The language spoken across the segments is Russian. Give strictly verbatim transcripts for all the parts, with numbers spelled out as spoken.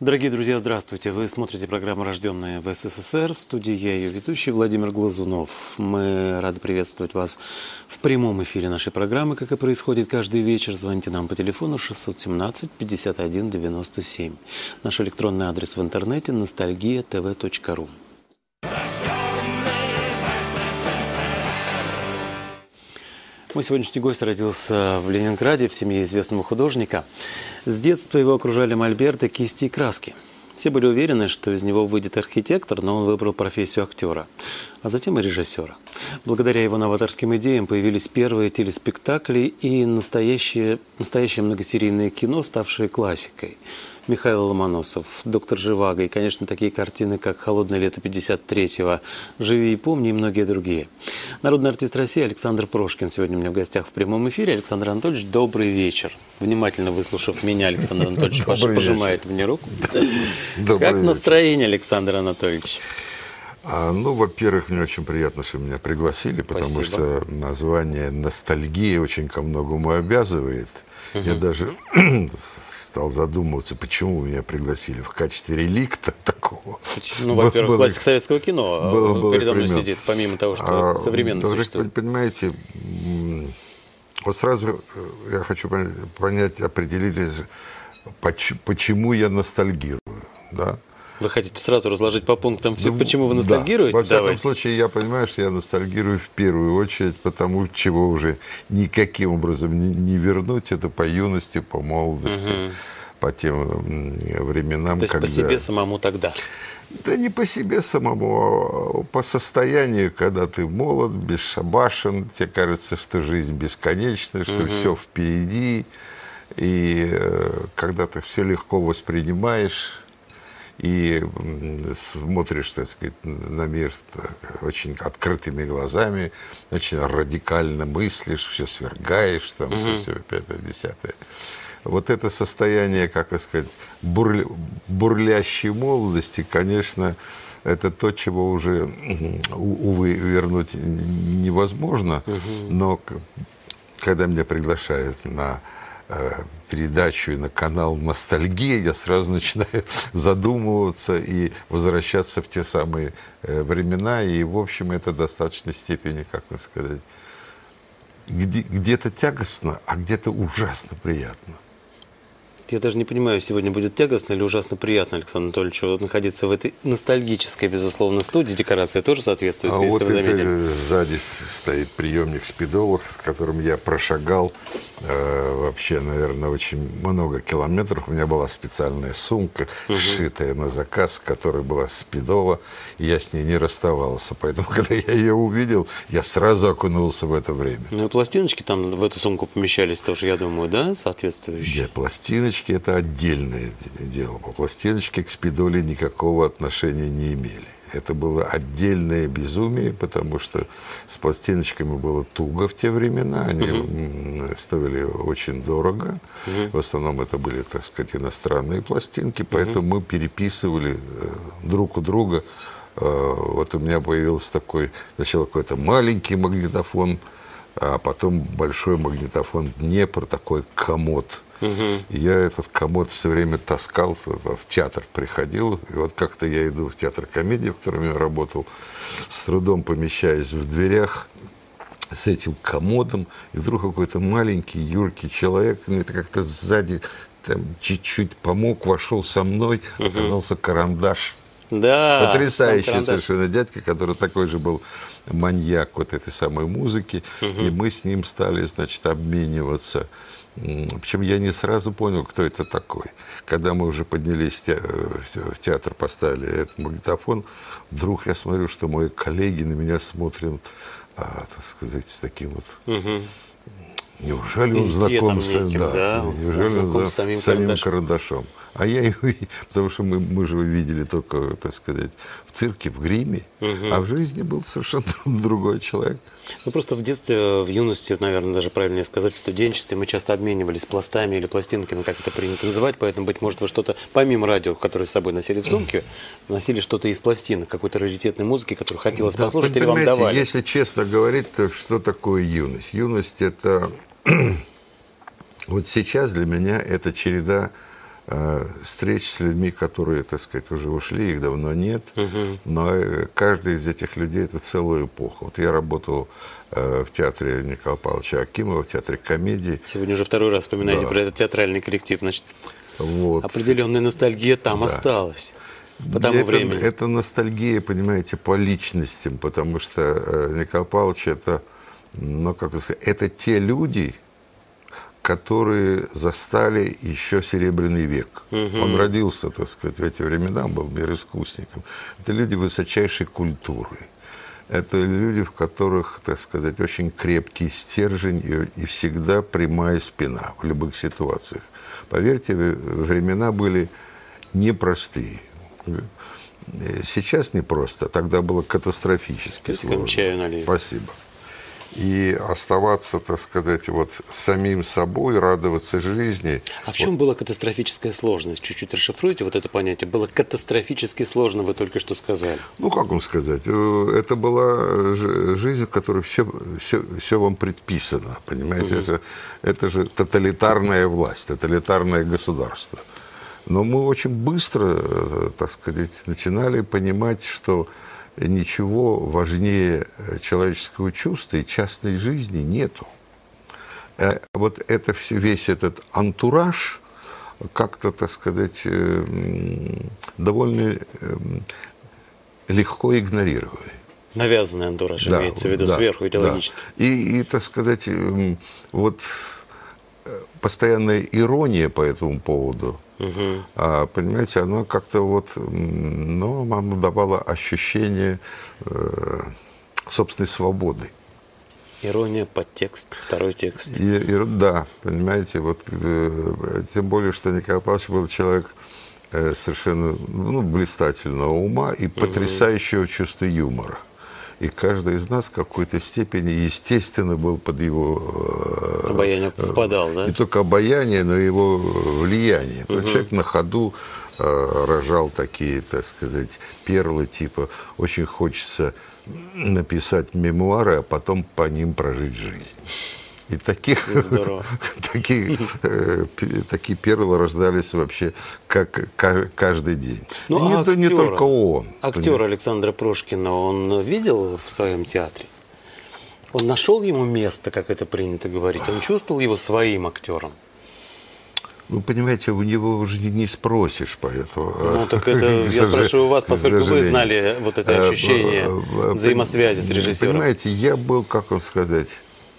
Дорогие друзья, здравствуйте! Вы смотрите программу «Рожденные в СССР». В студии я, ее ведущий, Владимир Глазунов. Мы рады приветствовать вас в прямом эфире нашей программы, как и происходит каждый вечер. Звоните нам по телефону шестьсот семнадцать пятьдесят один девяносто семь. Наш электронный адрес в интернете – ностальгия тэ вэ точка ру. Мой сегодняшний гость родился в Ленинграде в семье известного художника. С детства его окружали мольберты, кисти и краски. Все были уверены, что из него выйдет архитектор, но он выбрал профессию актера, а затем и режиссера. Благодаря его новаторским идеям появились первые телеспектакли и настоящее, настоящее многосерийное кино, ставшее классикой. Михаил Ломоносов, «Доктор Живаго» и, конечно, такие картины, как «Холодное лето пятьдесят третьего», «Живи и помни» и многие другие. Народный артист России Александр Прошкин сегодня у меня в гостях в прямом эфире. Александр Анатольевич, добрый вечер. Внимательно выслушав меня, Александр Анатольевич пожимает мне руку. Как настроение, Александр Анатольевич? А, ну, во-первых, мне очень приятно, что меня пригласили, потому Спасибо. Что название «Ностальгия» очень ко многому обязывает. Угу. Я даже стал задумываться, почему меня пригласили в качестве реликта такого. Ну, во-первых, классика советского кино было, было передо мной сидит, помимо того, что а, современно существует. Понимаете, вот сразу я хочу понять, определить, почему я ностальгирую, да? Вы хотите сразу разложить по пунктам все, ну, почему вы ностальгируете? Да. Во всяком Давайте. случае, я понимаю, что я ностальгирую в первую очередь, потому чего уже никаким образом не, не вернуть. Это по юности, по молодости, угу. по тем временам. То есть когда... по себе самому тогда? Да не по себе самому, а по состоянию, когда ты молод, бесшабашен, тебе кажется, что жизнь бесконечна, что угу. все впереди, и когда ты все легко воспринимаешь, и смотришь, так сказать, на мир очень открытыми глазами, очень радикально мыслишь, все свергаешь, там, mm-hmm. все пятое, десятое. Вот это состояние, как сказать, бурля... бурлящей молодости, конечно, это то, чего уже, увы, вернуть невозможно. Mm-hmm. Но когда меня приглашают на передачу и на канал «Ностальгия», я сразу начинаю задумываться и возвращаться в те самые времена. И, в общем, это в достаточной степени, как бы сказать, где- где-то тягостно, а где-то ужасно приятно. Я даже не понимаю, сегодня будет тягостно или ужасно приятно, Александр Анатольевич, вот находиться в этой ностальгической, безусловно, студии. Декорация тоже соответствует, а если вот вы заметили. Это, сзади стоит приемник Спидола, с которым я прошагал э, вообще, наверное, очень много километров. У меня была специальная сумка, угу. сшитая на заказ, в которой была Спидола, и я с ней не расставался. Поэтому, когда я ее увидел, я сразу окунулся в это время. Ну и пластиночки там в эту сумку помещались тоже, я думаю, да, соответствующие? Да, пластиночки. Это отдельное дело. По пластиночке к Спидоле никакого отношения не имели. Это было отдельное безумие, потому что с пластиночками было туго в те времена. Они uh-huh. стоили очень дорого. Uh-huh. В основном это были, так сказать, иностранные пластинки. Поэтому uh-huh. мы переписывали друг у друга. Вот у меня появился такой, сначала какой-то маленький магнитофон, а потом большой магнитофон Днепр, такой комод. Угу. Я этот комод все время таскал, в театр приходил, и вот как-то я иду в театр комедии, в котором я работал, с трудом помещаясь в дверях с этим комодом, и вдруг какой-то маленький, юркий человек, мне это как-то сзади там чуть-чуть помог, вошел со мной, угу. оказался Карандаш. Да, потрясающий совершенно дядька, который такой же был маньяк вот этой самой музыки, угу. и мы с ним стали, значит, обмениваться. Причем я не сразу понял, кто это такой. Когда мы уже поднялись в театр, поставили этот магнитофон, вдруг я смотрю, что мои коллеги на меня смотрят, а, так сказать, с таким вот... Угу. Неужели он знаком с, неким, да, да, неужели он знаком с самим, самим карандашом. карандашом? А я его, потому что мы, мы же его видели только, так сказать, в цирке, в гриме, угу. а в жизни был совершенно другой человек. Ну, просто в детстве, в юности, наверное, даже правильнее сказать, в студенчестве мы часто обменивались пластами или пластинками, как это принято называть, поэтому, быть может, вы что-то, помимо радио, которое с собой носили в сумке, носили что-то из пластинок, какой-то раритетной музыки, которую хотелось да, послушать, или вам давали? Если честно говорить, то что такое юность? Юность – это... Вот сейчас для меня это череда э, встреч с людьми, которые, так сказать, уже ушли, их давно нет. Угу. Но э, каждый из этих людей – это целая эпоха. Вот я работал э, в театре Николая Павловича Акимова, в театре комедии. Сегодня уже второй раз вспоминаете Да. про этот театральный коллектив. Значит, Вот. определенная ностальгия там Да. осталась. По тому это, времени. это ностальгия, понимаете, по личностям, потому что э, Николай Павлович это, ну, как сказать, это те люди, которые застали еще Серебряный век. Угу. Он родился, так сказать, в эти времена, был мироискусником. Это люди высочайшей культуры. Это люди, в которых, так сказать, очень крепкий стержень и, и всегда прямая спина в любых ситуациях. Поверьте, времена были непростые. Сейчас непросто, тогда было катастрофически сложно. Чаю налей. Спасибо. И оставаться, так сказать, вот самим собой, радоваться жизни. А в чем вот была катастрофическая сложность? Чуть-чуть расшифруйте вот это понятие. Было катастрофически сложно, вы только что сказали. Ну, как вам сказать? Это была жизнь, в которой все, все, все вам предписано, понимаете? Угу. Это, это же тоталитарная власть, тоталитарное государство. Но мы очень быстро, так сказать, начинали понимать, что ничего важнее человеческого чувства и частной жизни нету. Вот это все, весь этот антураж как-то, так сказать, довольно легко игнорировали. Навязанный антураж, да, имеется в виду, да, сверху идеологически. Да. И, и, так сказать, вот постоянная ирония по этому поводу, угу. а, понимаете, она как-то вот, ну, нам давала ощущение э, собственной свободы. Ирония, подтекст, второй текст. И, и, да, понимаете, вот, э, тем более, что Николай Павлович был человек э, совершенно, ну, блистательного ума и потрясающего угу. чувства юмора. И каждый из нас в какой-то степени, естественно, был под его... Обаяние впадал, да? Не только обаяние, но и его влияние. Угу. Человек на ходу э, рожал такие, так сказать, перлы, типа «очень хочется написать мемуары, а потом по ним прожить жизнь». И таких, такие, э, такие перлы рождались вообще как каждый день. Ну, и не, а актера, не только он. Актера Александра Прошкина он видел в своем театре? Он нашел ему место, как это принято говорить? Он чувствовал его своим актером? Ну, понимаете, у него уже не спросишь, поэтому... Ну, так это я спрашиваю у вас, поскольку вы знали вот это ощущение взаимосвязи с режиссером. Понимаете, я был, как вам сказать...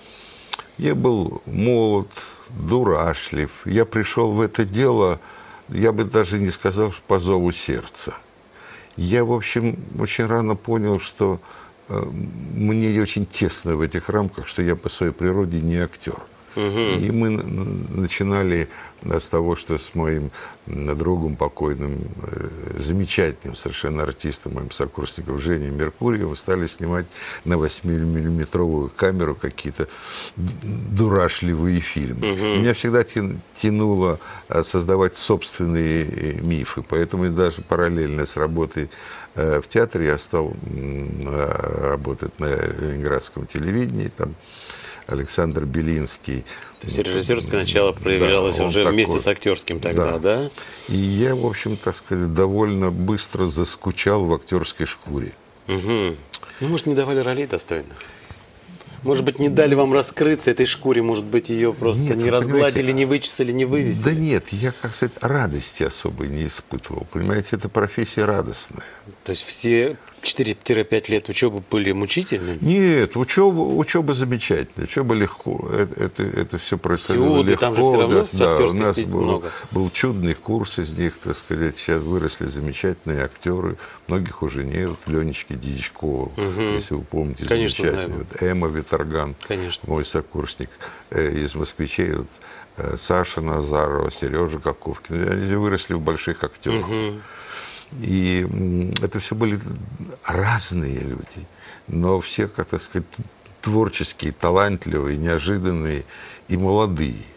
Я был молод, дурашлив. Я пришел в это дело, я бы даже не сказал, что по зову сердца. Я, в общем, очень рано понял, что э, мне очень тесно в этих рамках, что я по своей природе не актер. Угу. И мы начинали с того, что с моим другом покойным, замечательным совершенно артистом, моим сокурсником Женей Меркурьевым, стали снимать на восьмимиллиметровую камеру какие-то дурашливые фильмы. Угу. Меня всегда тянуло создавать собственные мифы, поэтому даже параллельно с работой в театре я стал работать на ленинградском телевидении, там Александр Белинский. То есть режиссерское начало проявлялось да, уже такой, вместе с актерским тогда, да. да? И я, в общем, так сказать, довольно быстро заскучал в актерской шкуре. Угу. Ну, может, не давали ролей достойных? Может быть, не дали вам раскрыться этой шкуре, может быть, ее просто нет, не разгладили, не вычесали, не вывесили? Да нет, я, как сказать, радости особой не испытывал. Понимаете, это профессия радостная. То есть все четыре-пять лет учебы были мучительными? Нет, учеба, учеба замечательная, учеба легко. Это, это, это все происходило легко. Там же все равно да, да, у нас был, много. был чудный курс из них, так сказать. Сейчас выросли замечательные актеры. Многих уже нет. Ленечки Дьячкова, угу. если вы помните, конечно, замечательный. Вот, Эмма Виторган, конечно. Мой сокурсник э, из москвичей. Вот, э, Саша Назарова, Сережа Коковкин. Они выросли в больших актерах. Угу. И это все были разные люди, но все, как так сказать, творческие, талантливые, неожиданные и молодые.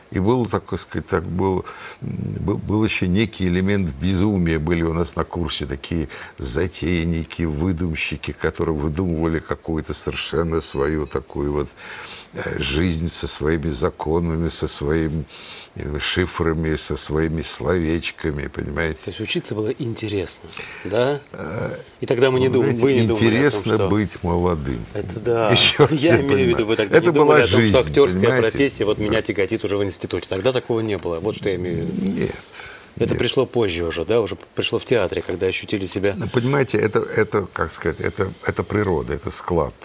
И был, так сказать, так был, был, был еще некий элемент безумия. Были у нас на курсе такие затейники, выдумщики, которые выдумывали какую-то совершенно свою такую вот жизнь со своими законами, со своими шифрами, со своими словечками, понимаете? То есть учиться было интересно, да? И тогда мы не думали, вы не думали интересно о том, что... быть молодым. Это да. Еще Я имею в виду, вы тогда это не думали о том, жизнь, что актерская понимаете? профессия вот меня тяготит уже в институте. Тогда такого не было. Вот что я имею в виду. Нет. Это нет. пришло позже уже, да? Уже пришло в театре, когда ощутили себя... Ну, понимаете, это, это, как сказать, это, это природа, это склад,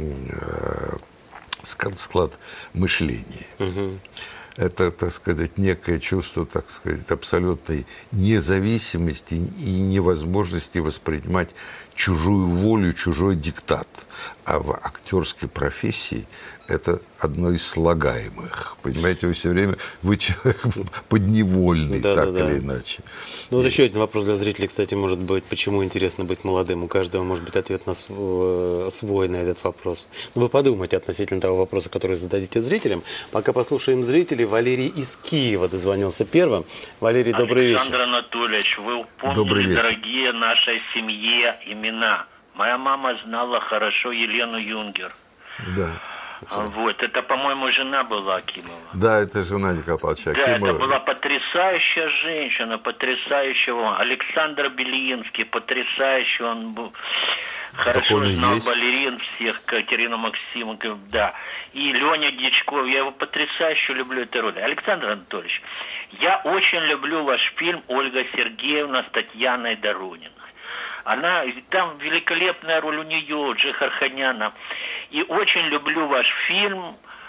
склад мышления. Угу. Это, так сказать, некое чувство, так сказать, абсолютной независимости и невозможности воспринимать чужую волю, чужой диктат. А в актерской профессии это одно из слагаемых. Понимаете, вы все время, вы человек подневольный, да, так да, да. или иначе. Ну вот еще один вопрос для зрителей, кстати, может быть, почему интересно быть молодым? У каждого может быть ответ на свой, свой на этот вопрос. Но вы подумайте относительно того вопроса, который зададите зрителям. Пока послушаем зрителей. Валерий из Киева дозвонился первым. Валерий, добрый вечер. Александр Анатольевич, вы Добрый упомнили, вечер. дорогие нашей семье, имена. Моя мама знала хорошо Елену Юнгер. Да. А, Вот, это, по-моему, жена была Акимова. Да, это жена Николая Павловича Да, Акимова. это была потрясающая женщина, потрясающего. Александр Белинский, потрясающий, он был, хорошо он и знал есть. балерин всех, Катерину Максимовну, да. И Леня Дичков, я его потрясающе люблю эту роль. Александр Анатольевич, я очень люблю ваш фильм «Ольга Сергеевна» с Татьяной Дорониной. Она, там великолепная роль у нее, Джихарханяна. И очень люблю ваш фильм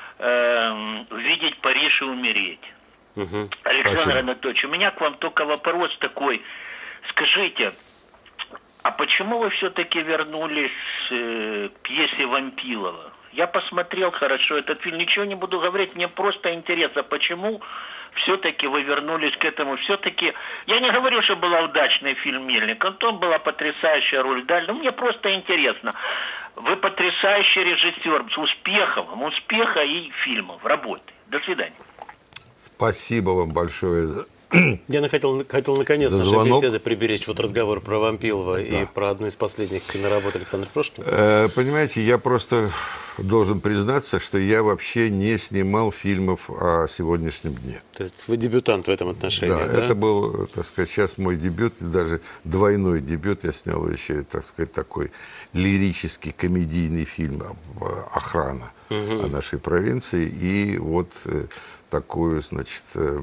э, «Видеть Париж и умереть». Угу. Александр Спасибо. Анатольевич, у меня к вам только вопрос такой. Скажите, а почему вы все-таки вернулись э, к пьесе Вампилова? Я посмотрел хорошо этот фильм, ничего не буду говорить, мне просто интересно, почему все-таки вы вернулись к этому. Все-таки, я не говорю, что был удачный фильм «Мельник», там была потрясающая роль, да, но мне просто интересно. Вы потрясающий режиссер, с успехом, успеха и фильмов, работы. До свидания. Спасибо вам большое за... Я хотел, хотел наконец За нашей звонок. беседы приберечь вот разговор про Вампилова и про одну из последних киноработ Александра Прошкина. Э, Понимаете, я просто должен признаться, что я вообще не снимал фильмов о сегодняшнем дне. То есть вы дебютант в этом отношении, Да, да? это был, так сказать, сейчас мой дебют, и даже двойной дебют. Я снял еще, так сказать, такой лирический комедийный фильм «Охрана» о нашей провинции. И вот э, такую, значит, э,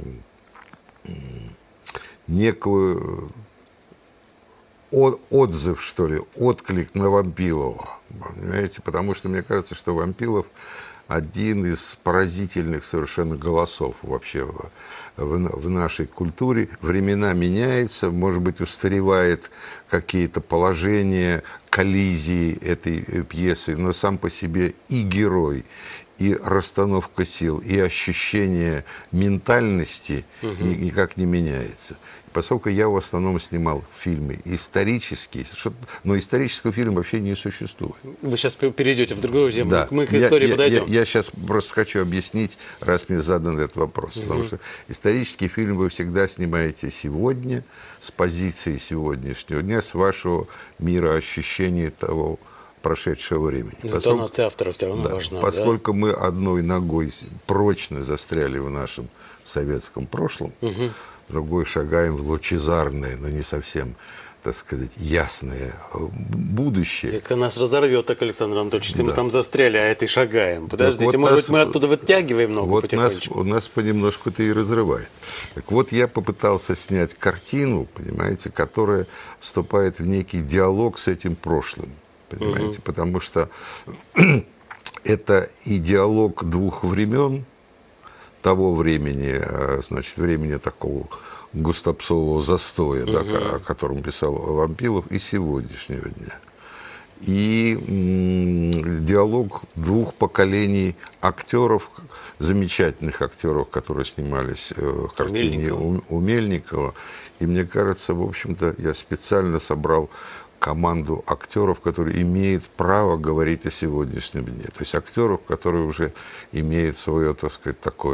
некую от, отзыв, что ли, отклик на Вампилова. Понимаете? Потому что мне кажется, что Вампилов один из поразительных совершенно голосов вообще в, в, в нашей культуре. Времена меняются, может быть, устаревает какие-то положения, коллизии этой пьесы, но сам по себе и герой, и расстановка сил, и ощущение ментальности угу. никак не меняется. Поскольку я в основном снимал фильмы исторические, но исторического фильма вообще не существует. Вы сейчас перейдете в другую тему, да. мы к я, истории я, подойдем. Я, я сейчас просто хочу объяснить, раз мне задан этот вопрос. Угу. Потому что исторический фильм вы всегда снимаете сегодня, с позиции сегодняшнего дня, с вашего мироощущения того прошедшего времени. Интонация автора все равно да, важна. Поскольку да? мы одной ногой прочно застряли в нашем советском прошлом, угу. другой шагаем в лучезарное, но не совсем, так сказать, ясное будущее. Так нас разорвет, так, Александр Анатольевич, если да. мы там застряли, а это и шагаем. Подождите, вот может нас, быть, мы оттуда вытягиваем ногу вот потихонечку? Нас, у нас понемножку-то и разрывает. Так вот, я попытался снять картину, понимаете, которая вступает в некий диалог с этим прошлым. Понимаете, угу. потому что это и диалог двух времен, того времени, значит, времени такого густопсового застоя, угу. да, о котором писал Вампилов, и сегодняшнего дня. И м, диалог двух поколений актеров, замечательных актеров, которые снимались в картине у, у Мельникова. И мне кажется, в общем-то, я специально собрал команду актеров, которые имеют право говорить о сегодняшнем дне. То есть актеров, которые уже имеют свое, так сказать, такое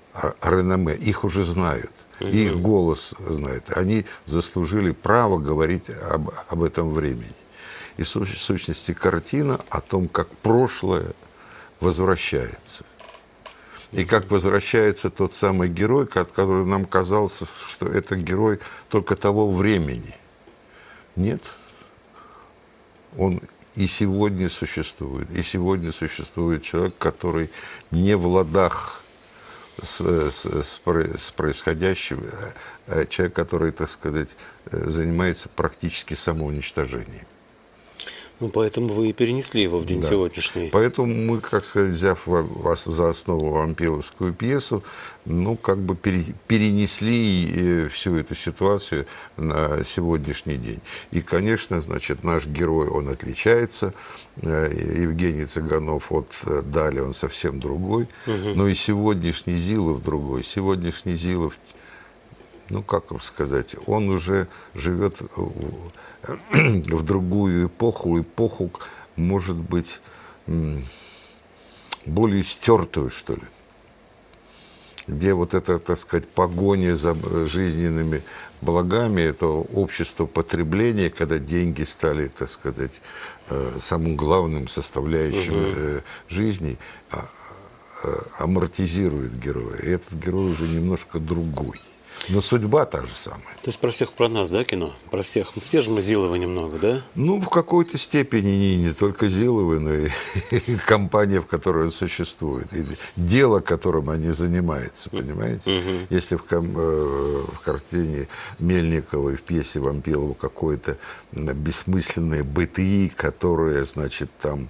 реноме, их уже знают. И их голос знает. Они заслужили право говорить об, об этом времени. И в сущности картина о том, как прошлое возвращается. И как возвращается тот самый герой, который нам казался, что это герой только того времени. Нет. Он и сегодня существует. И сегодня существует человек, который не в ладах С, с, с происходящим, человек, который, так сказать, занимается практически самоуничтожением. Ну, поэтому вы и перенесли его в день да. сегодняшний. Поэтому мы, как сказать, взяв вас за основу вампиловскую пьесу, ну, как бы перенесли всю эту ситуацию на сегодняшний день. И, конечно, значит, наш герой, он отличается. Евгений Цыганов от Дали, он совсем другой. Угу. Но и сегодняшний Зилов другой. Сегодняшний Зилов, ну, как вам сказать, он уже живет в другую эпоху, эпоху, может быть, более стертую, что ли, где вот эта, так сказать, погоня за жизненными благами, это общество потребления, когда деньги стали, так сказать, самым главным составляющим угу. жизни, амортизирует героя. И этот герой уже немножко другой. Но судьба та же самая. То есть про всех, про нас, да, кино? Про всех. Все же мы Зиловы немного, да? Ну, в какой-то степени не, не только Зиловы, но и, и компания, в которой он существует. И дело, которым они занимаются, понимаете? Mm-hmm. Если в, ком, э, в картине Мельниковой, в пьесе Вампилова какое-то бессмысленное бытие, которое, значит, там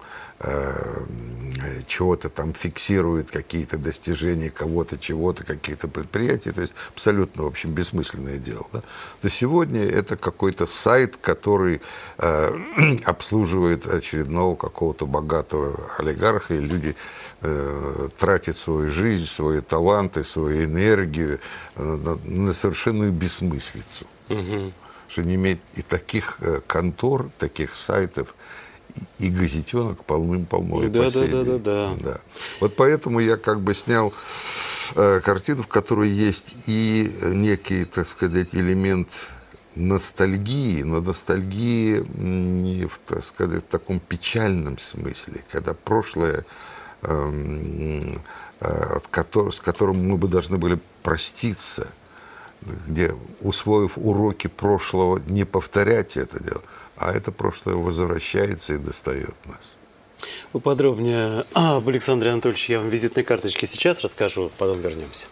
чего-то там фиксирует, какие-то достижения кого-то, чего-то, каких-то предприятий, то есть абсолютно, в общем, бессмысленное дело. Да? То сегодня это какой-то сайт, который э, обслуживает очередного какого-то богатого олигарха, и люди э, тратят свою жизнь, свои таланты, свою энергию на, на совершенную бессмыслицу. Угу. Что не иметь и таких э, контор, таких сайтов, и газетенок полным-полно. Да, да, да, да, да. Да. Вот поэтому я как бы снял э, картину, в которой есть и некий, так сказать, элемент ностальгии, но ностальгии не в, так сказать, в таком печальном смысле, когда прошлое, э, э, от которого, с которым мы бы должны были проститься, где, усвоив уроки прошлого, не повторять это дело, а это прошлое возвращается и достает нас. Вы подробнее об Александре Анатольевиче я вам визитной карточке сейчас расскажу, потом вернемся.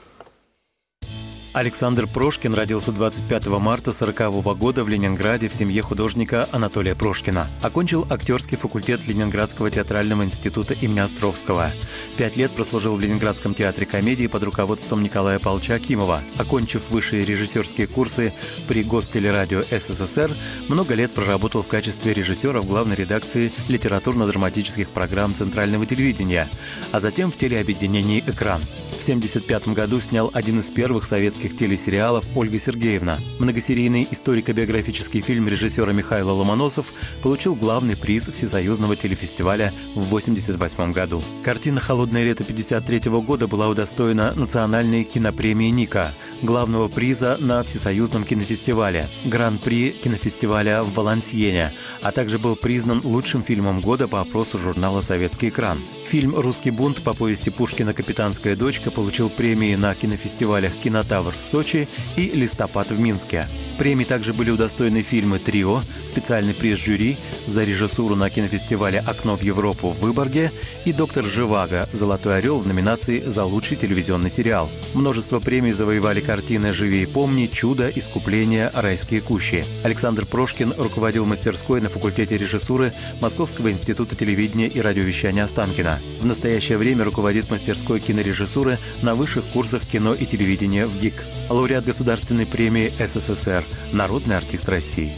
Александр Прошкин родился двадцать пятого марта сорокового года в Ленинграде в семье художника Анатолия Прошкина. Окончил актерский факультет Ленинградского театрального института имени Островского. Пять лет прослужил в Ленинградском театре комедии под руководством Николая Павловича Акимова. Окончив высшие режиссерские курсы при Гостелерадио СССР, много лет проработал в качестве режиссера в главной редакции литературно-драматических программ Центрального телевидения, а затем в телеобъединении «Экран». В тысяча девятьсот семьдесят пятом году снял один из первых советских телесериалов «Ольга Сергеевна». Многосерийный историко-биографический фильм режиссера Михаила Ломоносов получил главный приз Всесоюзного телефестиваля в восемьдесят восьмом году. Картина «Холодное лето» пятьдесят третьего года была удостоена национальной кинопремии «Ника», главного приза на Всесоюзном кинофестивале, гран-при кинофестиваля в Валансиене, а также был признан лучшим фильмом года по опросу журнала «Советский экран». Фильм «Русский бунт» по повести Пушкина «Капитанская дочка» получил премии на кинофестивалях «Кинотавр» в Сочи и «Листопад» в Минске. Премии также были удостоены фильмы «Трио», специальный приз жюри за режиссуру на кинофестивале «Окно в Европу» в Выборге и «Доктор Живаго» «Золотой орел» в номинации за лучший телевизионный сериал. Множество премий завоевали картины «Живи и помни», «Чудо», «Искупление», «Райские кущи». Александр Прошкин руководил мастерской на факультете режиссуры Московского института телевидения и радиовещания Останкино. В настоящее время руководит мастерской кинорежиссуры на высших курсах кино и телевидения в ГИК. Лауреат Государственной премии СССР, народный артист России.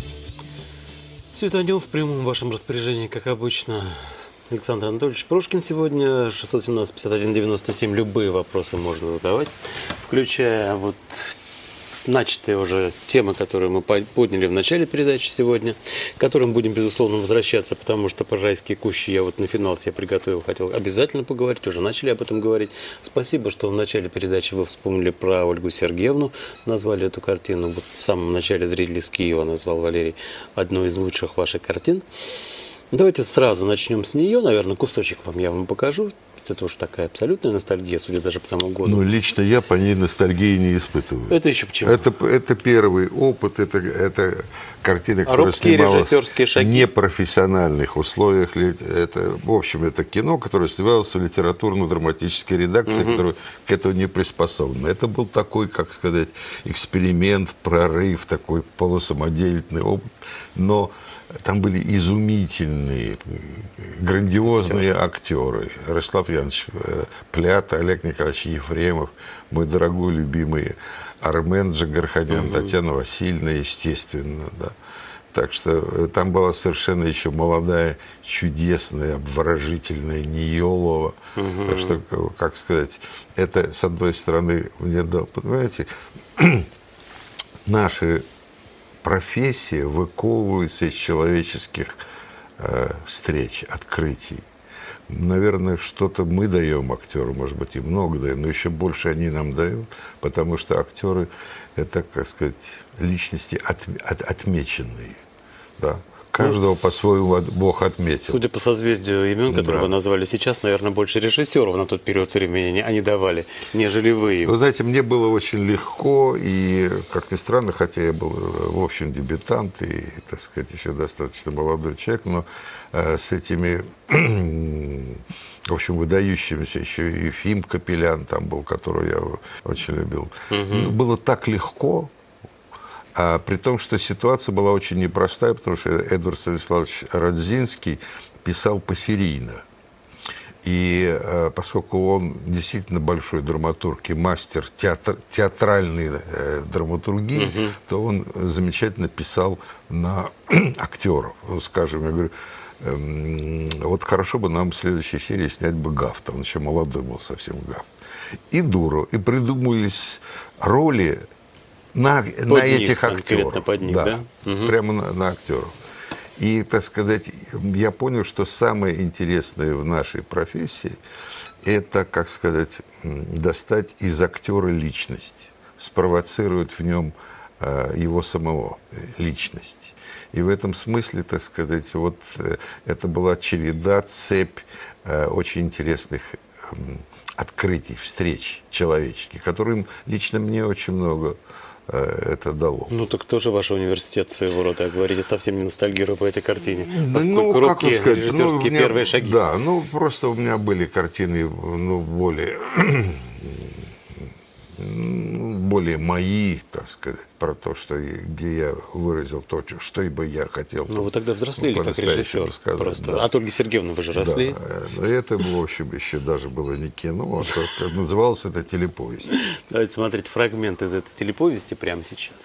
Все это о нем в прямом вашем распоряжении, как обычно. Александр Анатольевич Прошкин сегодня. шестьсот семнадцать пятьдесят один девяносто семь. Любые вопросы можно задавать, включая вот начатые уже темы, которые мы подняли в начале передачи сегодня, к которым будем, безусловно, возвращаться, потому что про райские кущи я вот на финал себе приготовил, хотел обязательно поговорить, уже начали об этом говорить. Спасибо, что в начале передачи вы вспомнили про Ольгу Сергеевну, назвали эту картину. Вот в самом начале зритель из Киева назвал Валерий одной из лучших ваших картин. Давайте сразу начнем с нее, наверное, кусочек вам я вам покажу. Это уж такая абсолютная ностальгия, судя даже по тому году. Ну, лично я по ней ностальгии не испытываю. Это еще почему? Это, это первый опыт, это, это картина, А которая робкие снималась режиссерские шаги? в непрофессиональных условиях. Это, в общем, это кино, которое снималось в литературно-драматической редакции, угу. которая к этому не приспособлена. Это был такой, как сказать, эксперимент, прорыв, такой полусамодельный опыт. Но там были изумительные, грандиозные актеры. Ростислав Янович Плята, Олег Николаевич Ефремов, мой дорогой, любимый Армен Джигарханян, угу. Татьяна Васильевна, естественно. Да. Так что там была совершенно еще молодая, чудесная, обворожительная Ниелова. Угу. Так что, как сказать, это, с одной стороны, мне дал, понимаете, наши профессия выковывается из человеческих э, встреч, открытий. Наверное, что-то мы даем актеру, может быть, и много даем, но еще больше они нам дают, потому что актеры – это, как сказать, личности от, от, отмеченные. Да? Каждого ну, по-своему Бог отметил. Судя по созвездию имен, которые да. вы назвали сейчас, наверное, больше режиссеров на тот период времени они давали, нежели вы. Вы знаете, мне было очень легко, и, как ни странно, хотя я был, в общем, дебютант и, так сказать, еще достаточно молодой человек, но э, с этими, в общем, выдающимися, еще и Ефим Капелян там был, которого я очень любил. Угу. Было так легко. А при том, что ситуация была очень непростая, потому что Эдвард Станиславович Радзинский писал посерийно. И э, поскольку он действительно большой драматург и мастер театр, театральной э, драматургии, угу. то он замечательно писал на актеров. Скажем, я говорю, э, вот хорошо бы нам в следующей серии снять бы Гафта. Он еще молодой был совсем Гафт. И Дуру. И придумывались роли на, на этих актеров. Под них, да, да? Угу. Прямо на, на актеров. И, так сказать, я понял, что самое интересное в нашей профессии – это, как сказать, достать из актера личность, спровоцировать в нем э, его самого личность. И в этом смысле, так сказать, вот э, это была череда, цепь э, очень интересных э, открытий, встреч человеческих, которым лично мне очень много это дало. Ну так тоже ваш университет своего рода, говорите, совсем не ностальгирую по этой картине, поскольку ну, робкие сказать, режиссерские ну, меня, первые шаги. Да, ну просто у меня были картины, ну, более, более мои, так сказать, про то, что, где я выразил то, что бы я хотел. Ну вы тогда взрослели как режиссер, сказать, просто. Да. От Ольги Сергеевны вы же росли. Да, это, в общем, еще даже было не кино, а как называлось это телеповесть. Давайте смотреть фрагмент из этой телеповести прямо сейчас.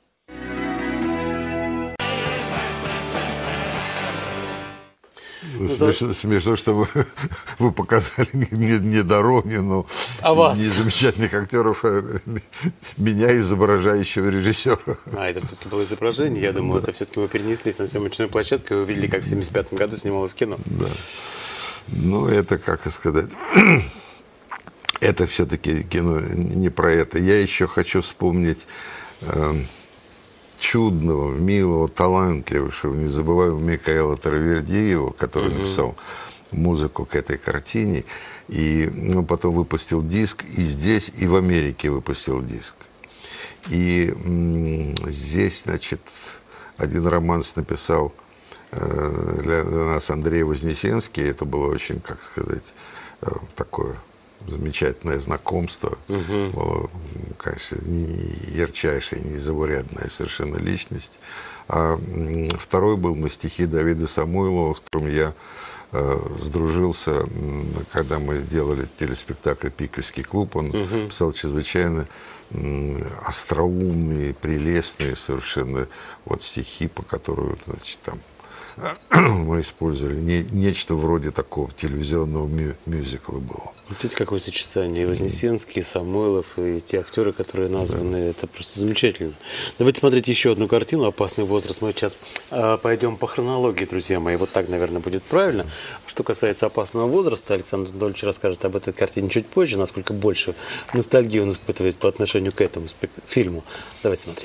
Смешно, смешно, что вы, вы показали не, не Доронину, а вас? Не замечательных актеров, а меня, изображающего режиссера. А, это все-таки было изображение? Я думал, да. это все-таки вы перенеслись на съемочную площадку и увидели, как в семьдесят пятом году снималось кино. Да. Ну, это, как сказать, это все-таки кино не про это. Я еще хочу вспомнить э, чудного, милого, талантливого, незабываемого Микаэла Таравердиева, который угу. написал музыку к этой картине, и ну, потом выпустил диск, и здесь, и в Америке выпустил диск. И м- здесь, значит, один романс написал э, для, для нас Андрей Вознесенский, это было очень, как сказать, э, такое замечательное знакомство. Угу. Было, конечно, не ярчайшая, незаурядная совершенно личность. А второй был на стихи Давида Самойлова, с которым я э, сдружился, когда мы делали телеспектакль «Пиковский клуб». Он угу. писал чрезвычайно э, остроумные, прелестные совершенно вот стихи, по которым, значит, там мы использовали. Не, нечто вроде такого телевизионного мю, мюзикла было. Видите, какое сочетание. И Вознесенский, и Самойлов, и те актеры, которые названы. Да. Это просто замечательно. Давайте смотреть еще одну картину «Опасный возраст». Мы сейчас э, пойдем по хронологии, друзья мои. Вот так, наверное, будет правильно. Что касается «Опасного возраста», Александр Анатольевич расскажет об этой картине чуть позже, насколько больше ностальгии он испытывает по отношению к этому фильму. Давайте смотреть.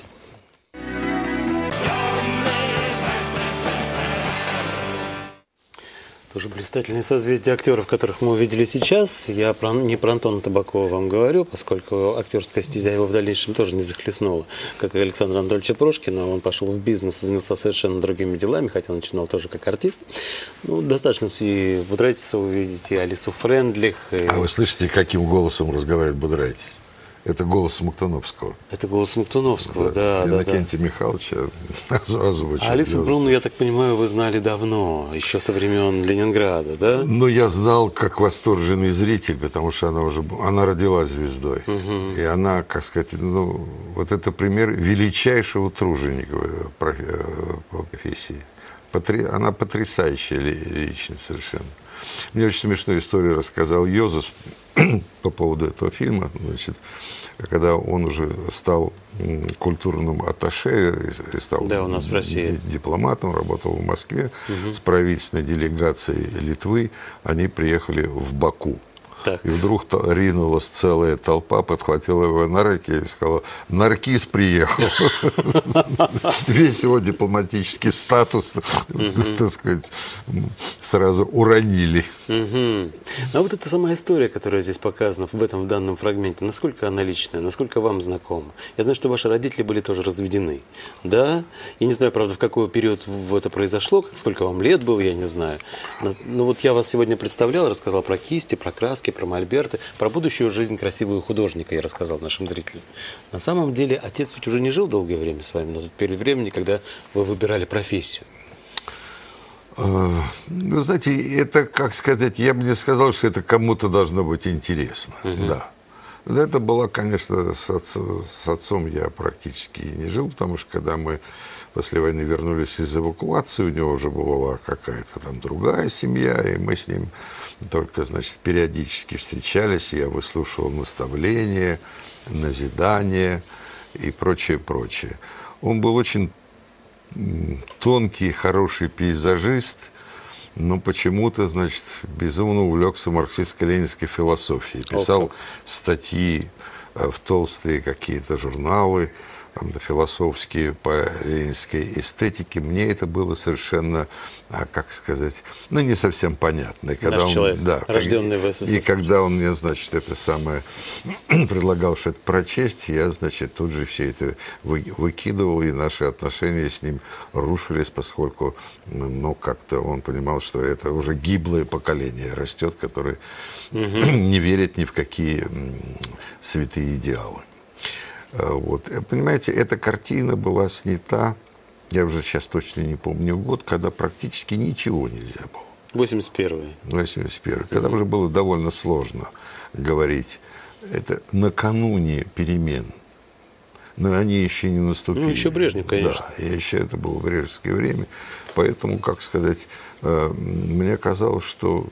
Тоже блистательные созвездия актеров, которых мы увидели сейчас. Я про, не про Антона Табакова вам говорю, поскольку актерская стезя его в дальнейшем тоже не захлестнула. Как и Александра Анатольевича Прошкина, он пошел в бизнес, занялся совершенно другими делами, хотя начинал тоже как артист. Ну, достаточно и Будрайтиса увидеть, и Алису Френдлих. И... А вы слышите, каким голосом разговаривает Будрайтис? Это голос Смоктуновского. Это голос Смоктуновского, да, да, Иннокентия да. Михайловича озвучил. А Алису Бруну, я так понимаю, вы знали давно, еще со времен Ленинграда, да? Ну, я знал как восторженный зритель, потому что она уже она родилась звездой. Угу. И она, как сказать, ну, вот это пример величайшего труженика по профессии. Потри... Она потрясающая личность совершенно. Мне очень смешную историю рассказал Йозеф по поводу этого фильма. Значит, когда он уже стал культурным атташе и стал да, у нас в России. дипломатом, работал в Москве, угу. с правительственной делегацией Литвы, они приехали в Баку. Так. И вдруг ринулась целая толпа, подхватила его на руки и сказала: «Наркис приехал». Весь его дипломатический статус, так сказать, сразу уронили. А вот эта самая история, которая здесь показана в этом в данном фрагменте, насколько она личная, насколько вам знакома? Я знаю, что ваши родители были тоже разведены, да? Я не знаю, правда, в какой период это произошло, сколько вам лет было, я не знаю. Но вот я вас сегодня представлял, рассказал про кисти, про краски, про мольберты, про будущую жизнь красивого художника я рассказал нашим зрителям. На самом деле, отец ведь уже не жил долгое время с вами, но тут перед временем, когда вы выбирали профессию. Ну, знаете, это, как сказать, я бы не сказал, что это кому-то должно быть интересно, угу. да. Это было, конечно, с, отц, с отцом я практически не жил, потому что когда мы после войны вернулись из эвакуации, у него уже была какая-то там другая семья, и мы с ним только, значит, периодически встречались, я выслушивал наставления, назидания и прочее, прочее. Он был очень тонкий, хороший пейзажист, но почему-то, значит, безумно увлекся марксистско-ленинской философией. Писал О, статьи в толстые какие-то журналы, там, философские по ленинской эстетике. Мне это было совершенно, как сказать, ну, не совсем понятно. И когда Наш он, человек, да, рожденный в СССР. И когда он мне, значит, это самое предлагал что-то прочесть, я, значит, тут же все это вы, выкидывал, и наши отношения с ним рушились, поскольку, ну, как-то он понимал, что это уже гиблое поколение растет, которое угу. не верит ни в какие святые идеалы. Вот. Понимаете, эта картина была снята, я уже сейчас точно не помню год, когда практически ничего нельзя было. восемьдесят первый. восемьдесят первый. Когда уже было довольно сложно говорить. Это накануне перемен. Но они еще не наступили. Ну, еще Брежнев, конечно. Да, еще это было брежневское время. Поэтому, как сказать, мне казалось, что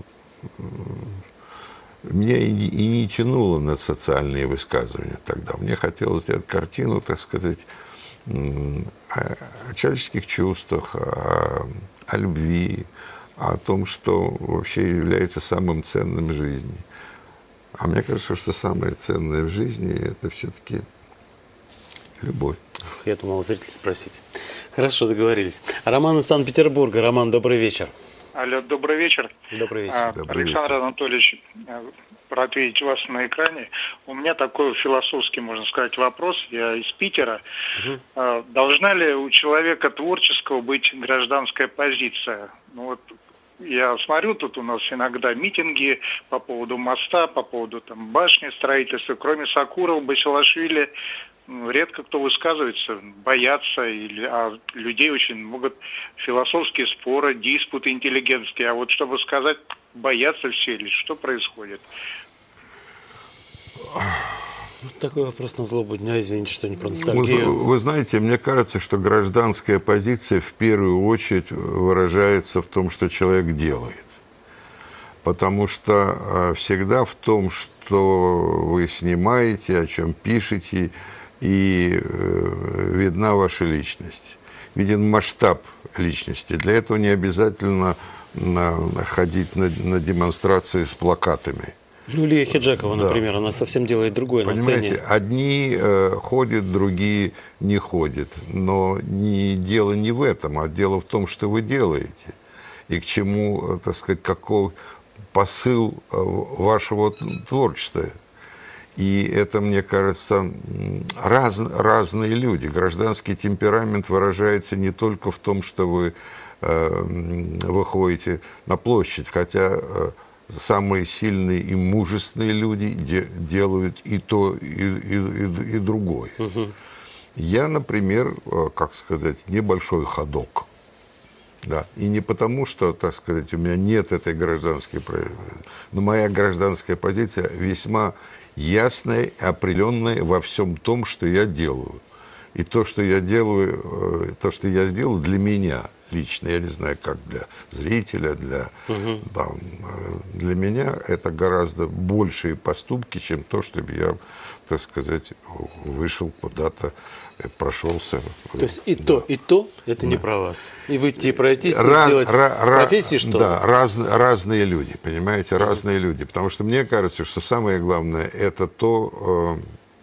меня и не, и не тянуло на социальные высказывания тогда. Мне хотелось сделать картину, так сказать, о, о человеческих чувствах, о, о любви, о том, что вообще является самым ценным в жизни. А мне кажется, что самое ценное в жизни – это все-таки любовь. Я думал, зрителей спросить. Хорошо, договорились. Роман из Санкт-Петербурга. Роман, добрый вечер. Алло, добрый вечер. Добрый вечер. А, добрый Александр вечер. Анатольевич, рад видеть вас на экране. У меня такой философский, можно сказать, вопрос. Я из Питера. Угу. А, должна ли у человека творческого быть гражданская позиция? Ну вот я смотрю, тут у нас иногда митинги по поводу моста, по поводу там башни строительства. Кроме Сакурова, Басилашвили, редко кто высказывается, боятся, или, а людей очень могут философские споры, диспуты интеллигентские. А вот чтобы сказать, боятся все или что происходит? Вот такой вопрос на злобу дня, извините, что не про Вы, ностальгию. вы знаете, мне кажется, что гражданская позиция в первую очередь выражается в том, что человек делает. Потому что всегда в том, что вы снимаете, о чем пишете, и видна ваша личность. Виден масштаб личности. Для этого не обязательно ходить на, на демонстрации с плакатами. Ну, Лия Хиджакова, Да. например, она совсем делает другое на Понимаете, сцене. одни э, ходят, другие не ходят. Но не, дело не в этом, а дело в том, что вы делаете. И к чему, так сказать, какой посыл вашего творчества. И это, мне кажется, раз, разные люди. Гражданский темперамент выражается не только в том, что вы э, выходите на площадь, хотя э, самые сильные и мужественные люди де, делают и то, и, и, и, и другое. Угу. Я, например, э, как сказать, небольшой ходок. Да. И не потому, что, так сказать, у меня нет этой гражданской, но моя гражданская позиция весьма ясная, определенная во всем том, что я делаю. И то, что я делаю, то, что я сделал для меня лично, я не знаю, как для зрителя, для, угу. там, для меня это гораздо большие поступки, чем то, чтобы я, так сказать, вышел куда-то, прошелся. То есть и да. то, и то это да. не про вас. И выйти и пройтись, Раз, и сделать ra, в профессии что-то. Да, раз, разные люди, понимаете, mm-hmm. разные люди. Потому что мне кажется, что самое главное, это то,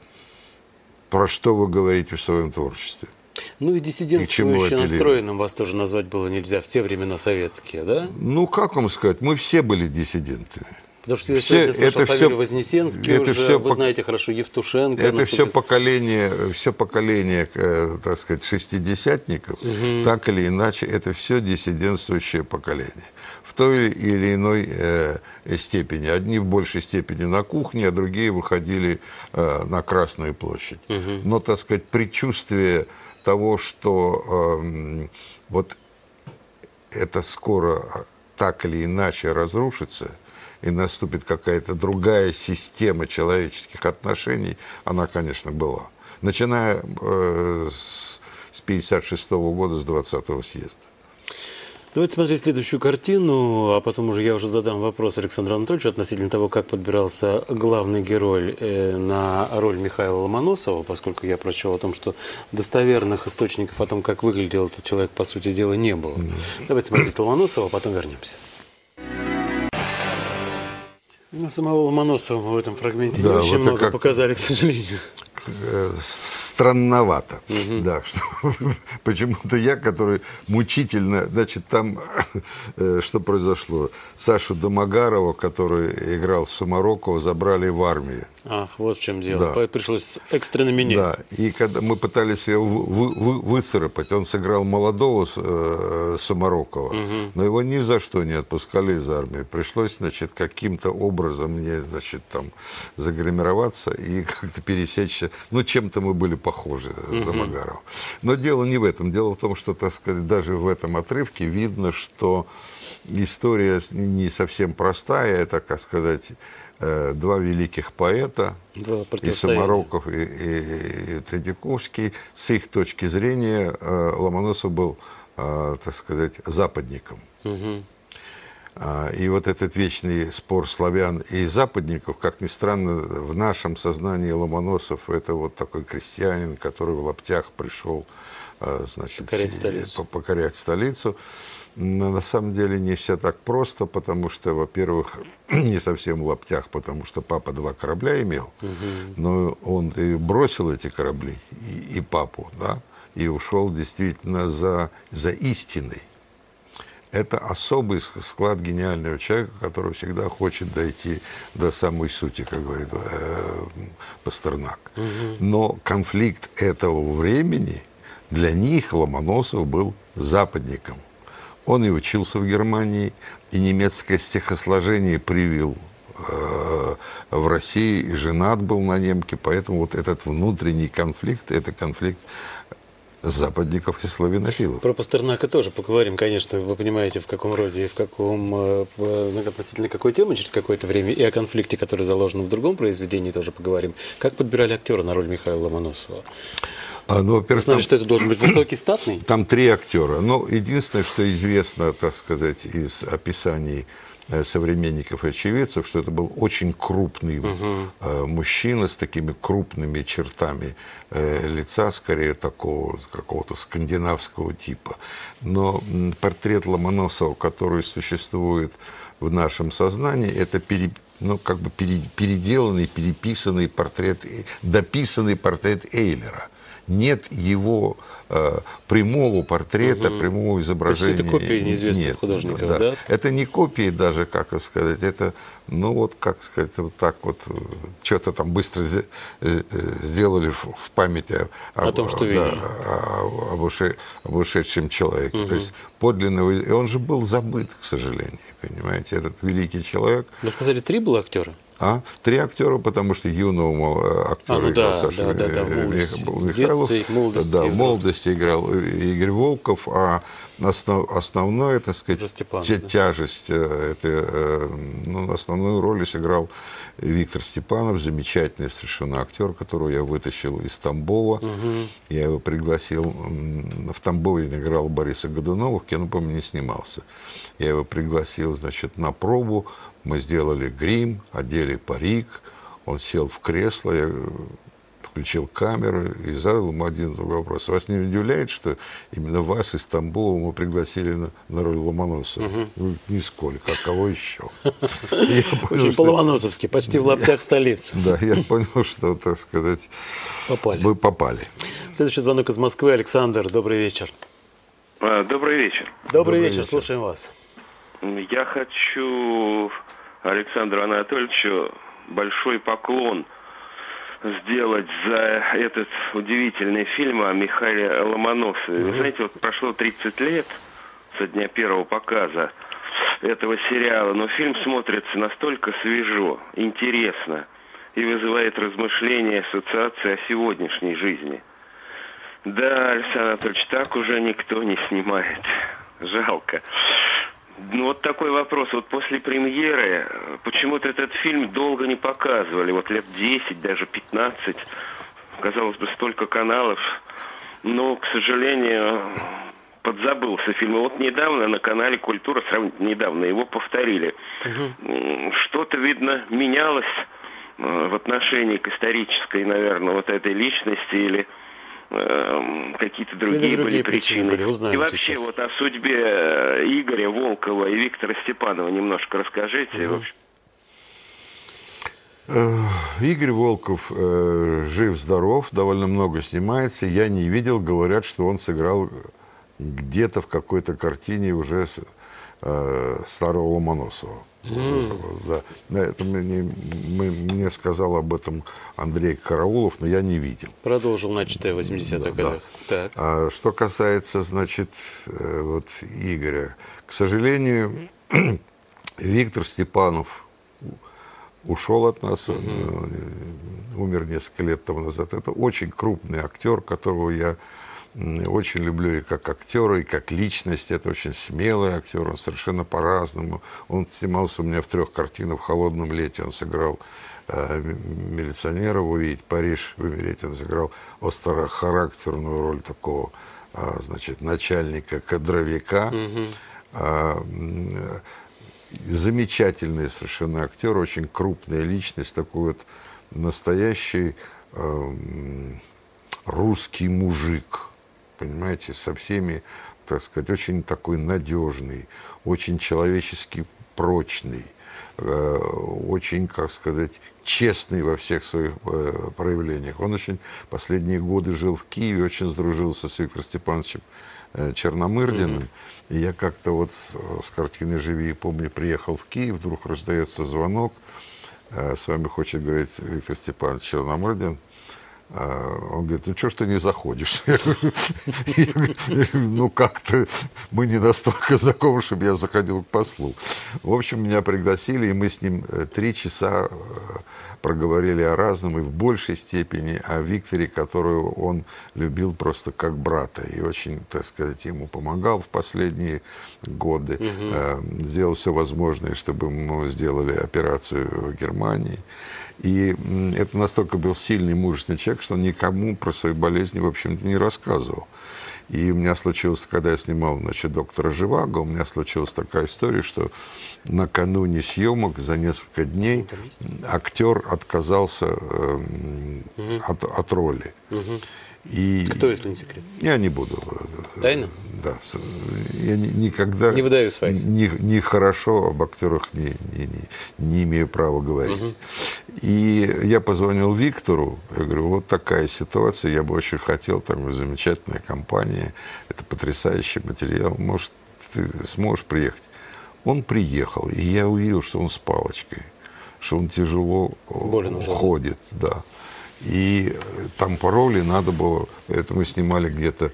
про что вы говорите в своем творчестве. Ну и диссидентствующе настроенным вас тоже назвать было нельзя в те времена советские, да? Ну, как вам сказать, мы все были диссидентами. Потому что я все, сегодня слышал это фамилию все, Вознесенский это уже, все, вы знаете хорошо, Евтушенко. Это все поколение, все поколение, так сказать, шестидесятников, угу. так или иначе, это все диссидентствующее поколение. В той или иной э, степени. Одни в большей степени на кухне, а другие выходили э, на Красную площадь. Угу. Но, так сказать, предчувствие того, что э, вот это скоро так или иначе разрушится, и наступит какая-то другая система человеческих отношений, она, конечно, была. Начиная э, с, с пятьдесят шестого года, с двадцатого съезда. Давайте смотреть следующую картину, а потом уже я уже задам вопрос Александру Анатольевичу относительно того, как подбирался главный герой э, на роль Михаила Ломоносова, поскольку я прочел о том, что достоверных источников о том, как выглядел этот человек, по сути дела, не было. Mm-hmm. Давайте смотреть Ломоносова, а потом вернемся. Ну, самого Ломоносова мы в этом фрагменте да, не очень вот много как... показали, к сожалению. Странновато. Угу. Да, что, почему-то я, который мучительно, значит, там что произошло? Сашу Домогарова, который играл Сумарокова, забрали в армию. Ах, вот в чем дело. Да. Пришлось экстренно менять. Да, и когда мы пытались его вы, вы, выцарапать, он сыграл молодого э, Сумарокова, угу. но его ни за что не отпускали из армии. Пришлось, значит, каким-то образом мне, значит, там загримироваться и как-то пересечься. Ну, чем-то мы были похожи с угу. Домогаровым. Но дело не в этом. Дело в том, что, так сказать, даже в этом отрывке видно, что история не совсем простая. Это, как сказать, два великих поэта, два и Сумароков, и, и, и Третьяковский. С их точки зрения Ломоносов был, так сказать, западником. Угу. И вот этот вечный спор славян и западников, как ни странно, в нашем сознании Ломоносов это вот такой крестьянин, который в лаптях пришел, значит, покорять столицу. покорять столицу. Но на самом деле не все так просто, потому что, во-первых, не совсем в лаптях, потому что папа два корабля имел, угу. но он и бросил эти корабли, и, и папу, да, и ушел действительно за, за истиной. Это особый склад гениального человека, который всегда хочет дойти до самой сути, как говорит э, Пастернак. Угу. Но конфликт этого времени для них Ломоносов был западником. Он и учился в Германии, и немецкое стихосложение привил э, в России, и женат был на немке, поэтому вот этот внутренний конфликт, это конфликт западников и славянофилов. Про Пастернака тоже поговорим, конечно, вы понимаете, в каком роде и в каком, относительно какой темы через какое-то время, и о конфликте, который заложен в другом произведении, тоже поговорим. Как подбирали актера на роль Михаила Ломоносова? А, ну, Вы знали, что это должен быть высокий, статный? Там три актера. Но единственное, что известно, так сказать, из описаний современников и очевидцев, что это был очень крупный uh-huh. мужчина с такими крупными чертами лица, скорее такого какого-то скандинавского типа. Но портрет Ломоносова, который существует в нашем сознании, это пере, ну, как бы пере, переделанный, переписанный портрет, дописанный портрет Эйлера. Нет его э, прямого портрета, угу. прямого изображения. То есть это копии неизвестных Нет, художников, да. да? Это не копии даже, как сказать, это, ну вот, как сказать, вот так вот, что-то там быстро сделали в, в памяти о, о том, что видели. Да, об, уше, об ушедшем человеке. Угу. То есть подлинного, и он же был забыт, к сожалению, понимаете, этот великий человек. Вы сказали, три было актера? А? Три актера, потому что юного актера а, ну играл да, Саша да, да, да, Михайлов. В молодости, да, в молодости играл Игорь Волков, а основ, основное, так сказать, Степан, тя, да. тяжесть, это, ну, основную роль сыграл Виктор Степанов, замечательный совершенно актер, которого я вытащил из Тамбова. Угу. Я его пригласил, в Тамбове играл Бориса Годунова, в кино, по-моему, не снимался. Я его пригласил, значит, на пробу. Мы сделали грим, одели парик, он сел в кресло, я включил камеру и задал ему один вопрос. Вас не удивляет, что именно вас из Тамбова мы пригласили на, на роль Ломоносова? Угу. Нисколько, а кого еще? Очень по-ломоносовски, почти в лаптях в столице. Да, я понял, что, так сказать, вы попали. Следующий звонок из Москвы. Александр, добрый вечер. Добрый вечер. Добрый вечер, слушаем вас. Я хочу Александру Анатольевичу большой поклон сделать за этот удивительный фильм о Михаиле Ломоносове. Mm-hmm. Вы знаете, вот прошло тридцать лет со дня первого показа этого сериала, но фильм смотрится настолько свежо, интересно и вызывает размышления, ассоциации о сегодняшней жизни. Да, Александр Анатольевич, так уже никто не снимает. Жалко. Ну, вот такой вопрос. Вот после премьеры почему-то этот фильм долго не показывали. Вот лет десять, даже пятнадцать. Казалось бы, столько каналов. Но, к сожалению, подзабылся фильм. И вот недавно на канале «Культура», сравнительно недавно, его повторили. Угу. Что-то, видно, менялось в отношении к исторической, наверное, вот этой личности или... какие-то другие, другие были причины. Были, узнаем и вообще сейчас. Вот о судьбе Игоря Волкова и Виктора Степанова немножко расскажите. Угу. Игорь Волков э, жив-здоров, довольно много снимается. Я не видел, говорят, что он сыграл где-то в какой-то картине уже э, старого Ломоносова. Mm. Да. Это мне, мне сказал об этом Андрей Караулов, но я не видел. Продолжил начатое в восьмидесятых да, годах. Да. Так. А что касается, значит, вот Игоря, к сожалению, Виктор Степанов ушел от нас, mm-hmm. умер несколько лет тому назад. Это очень крупный актер, которого я очень люблю и как актера, и как личность. Это очень смелый актер, он совершенно по-разному. Он снимался у меня в трех картинах. В «Холодном лете» он сыграл э, милиционера, «Увидеть Париж», «Умереть». Он сыграл острохарактерную роль такого, э, значит, начальника кадровика. Mm-hmm. э, замечательный совершенно актер, очень крупная личность, такой вот настоящий э, русский мужик. Понимаете, со всеми, так сказать, очень такой надежный, очень человечески прочный, э, очень, как сказать, честный во всех своих э, проявлениях. Он очень последние годы жил в Киеве, очень сдружился с Виктором Степановичем э, Черномырдиным. Mm-hmm. И я как-то вот с, с картины «Живи и помни» приехал в Киев, вдруг раздается звонок, э, с вами хочет говорить Виктор Степанович Черномырдин. Он говорит, ну что ж ты не заходишь? Я говорю, ну как-то мы не настолько знакомы, чтобы я заходил к послу. В общем, меня пригласили, и мы с ним три часа проговорили о разном, и в большей степени о Викторе, которую он любил просто как брата, и очень, так сказать, ему помогал в последние годы, угу. Сделал все возможное, чтобы ему сделали операцию в Германии. И это настолько был сильный, мужественный человек, что он никому про свои болезни, в общем-то, не рассказывал. И у меня случилось, когда я снимал, значит, доктора Живаго, у меня случилась такая история, что накануне съемок за несколько дней актер отказался э, угу. от, от роли. Угу. И кто, если не секрет? Я не буду. Тайна? Да. Я никогда не выдаю своих. Не, не хорошо об актерах не, не, не, не имею права говорить. Угу. И я позвонил Виктору, я говорю, вот такая ситуация, я бы очень хотел, там замечательная компания, это потрясающий материал, может, ты сможешь приехать? Он приехал, и я увидел, что он с палочкой, что он тяжело Болен ходит, да. И там по роли надо было, это мы снимали где-то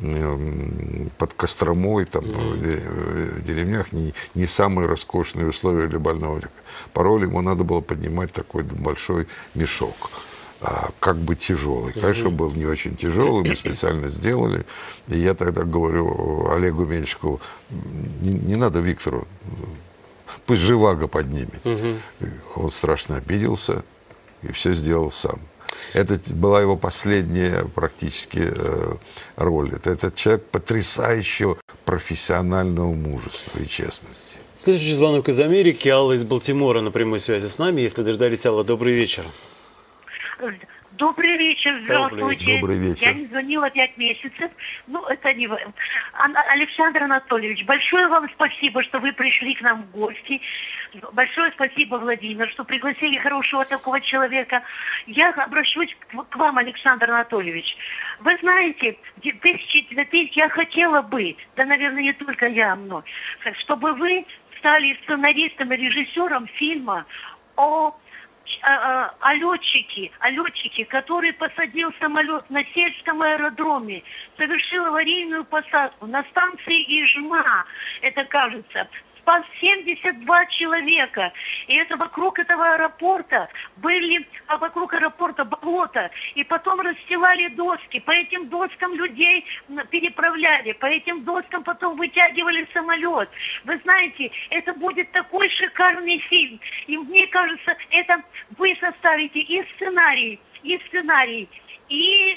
под Костромой, там mm-hmm. в деревнях, не, не самые роскошные условия для больного. По роли ему надо было поднимать такой большой мешок, как бы тяжелый. Конечно, mm-hmm. был не очень тяжелый, мы специально сделали. И я тогда говорю Олегу Меньшикову, не, не надо Виктору, пусть Живаго поднимет. Mm-hmm. Он страшно обиделся и все сделал сам. Это была его последняя практически э, роль. Это этот человек потрясающего профессионального мужества и честности. Следующий звонок из Америки. Алла из Балтимора на прямой связи с нами. Если дождались, Алла, добрый вечер. Добрый вечер, здравствуйте. Добрый вечер. Я не звонила пять месяцев. Ну, это не... Александр Анатольевич, большое вам спасибо, что вы пришли к нам в гости. Большое спасибо, Владимир, что пригласили хорошего такого человека. Я обращусь к вам, Александр Анатольевич. Вы знаете, я хотела бы, да, наверное, не только я, но, чтобы вы стали сценаристом и режиссером фильма о... О, о летчике, о летчике, который посадил самолет на сельском аэродроме, совершил аварийную посадку на станции Ижма, это кажется, спас семьдесят два человека. И это вокруг этого аэропорта были, а вокруг аэропорта болото. И потом расстилали доски. По этим доскам людей переправляли. По этим доскам потом вытягивали самолет. Вы знаете, это будет такой шикарный фильм. И мне кажется, это вы составите и сценарий, и сценарий. И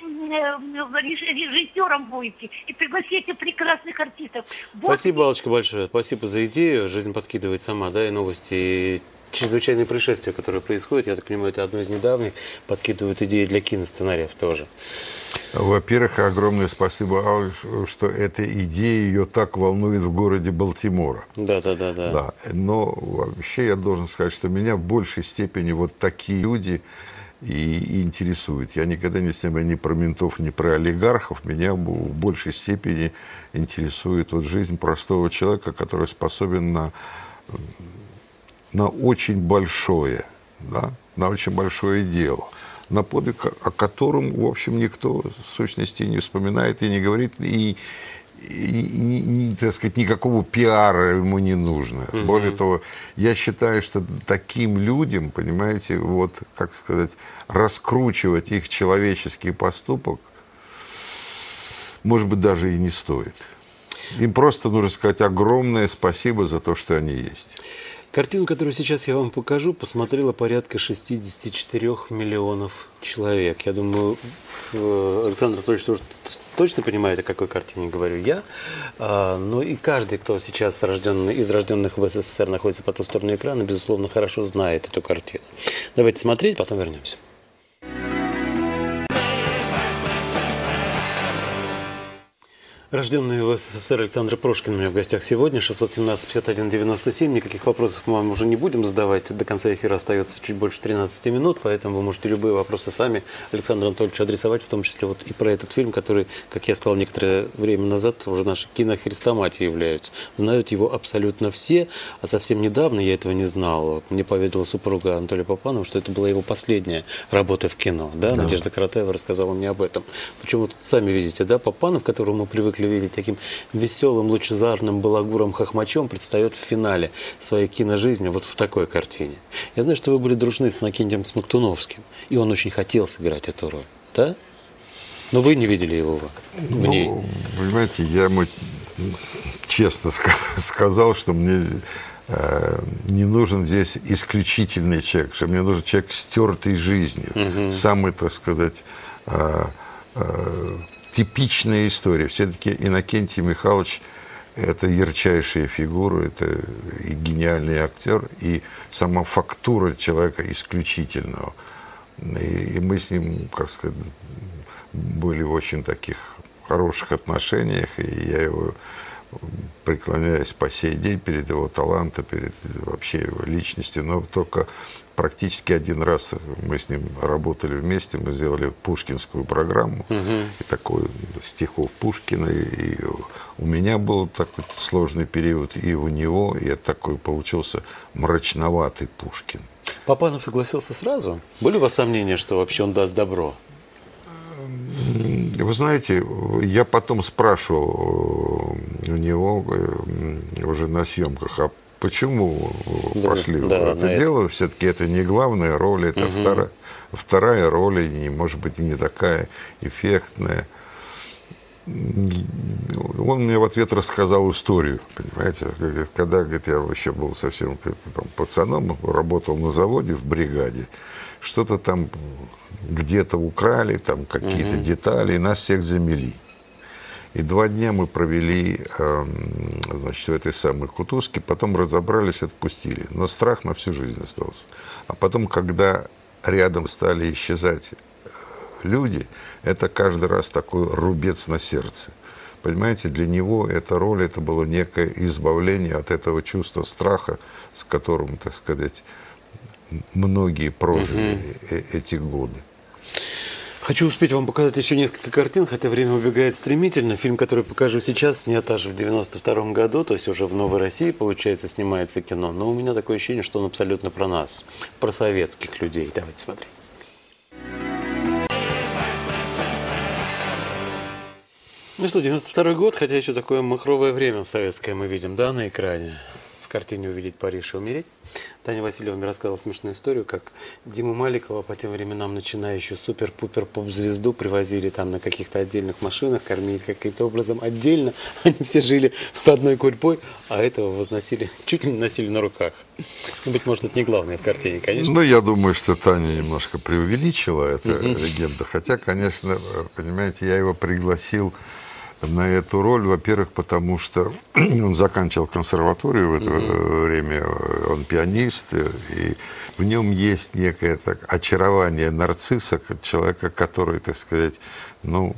режиссером будете, и пригласите прекрасных артистов. Спасибо, Аллочка, большое. Спасибо за идею. Жизнь подкидывает сама, да, и новости, и чрезвычайные происшествия, которые происходят, я так понимаю, это одно из недавних, подкидывают идеи для киносценариев тоже. Во-первых, огромное спасибо, Алле, что эта идея ее так волнует в городе Балтимора. Да, да, да, да. Да. Но вообще я должен сказать, что меня в большей степени вот такие люди и, и интересует. Я никогда не снимаю ни про ментов, ни про олигархов. Меня в большей степени интересует вот жизнь простого человека, который способен на, на очень большое, да, на очень большое дело, на подвиг, о котором, в общем, никто в сущности не вспоминает и не говорит, и, и, и, и так сказать, никакого пиара ему не нужно. Mm-hmm. Более того, я считаю, что таким людям, понимаете, вот, как сказать, раскручивать их человеческий поступок, может быть, даже и не стоит. Им просто нужно сказать огромное спасибо за то, что они есть. Картину, которую сейчас я вам покажу, посмотрело порядка шестьдесят четыре миллионов человек. Я думаю, Александр Анатольевич точно понимает, о какой картине говорю я. Но и каждый, кто сейчас рожденный, из рожденных в СССР находится по ту сторону экрана, безусловно, хорошо знает эту картину. Давайте смотреть, потом вернемся. Рожденный в СССР Александр Прошкин у меня в гостях сегодня. шестьсот семнадцать пятьдесят один девяносто семь. Никаких вопросов мы вам уже не будем задавать. До конца эфира остается чуть больше тринадцати минут, поэтому вы можете любые вопросы сами Александру Анатольевичу адресовать, в том числе вот и про этот фильм, который, как я сказал некоторое время назад, уже наши кинохрестоматии являются. Знают его абсолютно все, а совсем недавно я этого не знал. Мне поведала супруга Анатолия Папанова, что это была его последняя работа в кино. Да? Да. Надежда Каратаева рассказала мне об этом. Причем вот сами видите, да, Папанов, которого мы привыкли видеть таким веселым, лучезарным балагуром-хохмачом, предстает в финале своей киножизни вот в такой картине. Я знаю, что вы были дружны с Иннокентием Смоктуновским, и он очень хотел сыграть эту роль, да? Но вы не видели его в ней. Ну, понимаете, я ему честно сказал, что мне э, не нужен здесь исключительный человек, что мне нужен человек с тертой жизнью, угу. самый, так сказать, э, э, типичная история. Все-таки Иннокентий Михайлович – это ярчайшая фигура, это и гениальный актер, и сама фактура человека исключительного. И, и мы с ним, как сказать, были в очень таких хороших отношениях, и я его преклоняюсь по сей день перед его талантом, перед вообще его личностью, но только практически один раз мы с ним работали вместе, мы сделали пушкинскую программу, угу. и такой стихов Пушкина, и у меня был такой сложный период, и у него, и такой получился мрачноватый Пушкин. Папанов согласился сразу? Были у вас сомнения, что вообще он даст добро? Вы знаете, я потом спрашивал у него уже на съемках, а почему да, пошли да, в это дело? Это. Все-таки это не главная роль, это угу. вторая, вторая роль, и не, может быть, и не такая эффектная. Он мне в ответ рассказал историю, понимаете, когда, говорит, я вообще был совсем там, пацаном, работал на заводе в бригаде, что-то там где-то украли, там какие-то угу. детали, и нас всех замели. И два дня мы провели, э, значит, в этой самой кутузке, потом разобрались, отпустили. Но страх на всю жизнь остался. А потом, когда рядом стали исчезать люди, это каждый раз такой рубец на сердце. Понимаете, для него эта роль, это было некое избавление от этого чувства страха, с которым, так сказать, многие прожили угу. эти годы. Хочу успеть вам показать еще несколько картин, хотя время убегает стремительно. Фильм, который покажу сейчас, снят аж в девяносто втором году, то есть уже в Новой России, получается, снимается кино. Но у меня такое ощущение, что он абсолютно про нас, про советских людей. Давайте смотреть. Ну что, девяносто второй год, хотя еще такое махровое время советское мы видим, да, на экране. В картине «Увидеть Париж и умереть». Таня Васильева мне рассказала смешную историю, как Диму Маликова, по тем временам начинающую супер-пупер поп-звезду, привозили там на каких-то отдельных машинах, кормили каким-то образом отдельно. Они все жили в одной курьбой, а этого возносили, чуть ли не носили на руках. Ну, быть может, это не главное в картине, конечно. Ну, я думаю, что Таня немножко преувеличила эту uh-huh. легенду. Хотя, конечно, понимаете, я его пригласил на эту роль, во-первых, потому что он заканчивал консерваторию в это mm-hmm. время, он пианист, и в нем есть некое так, очарование нарцисса, человека, который, так сказать, ну,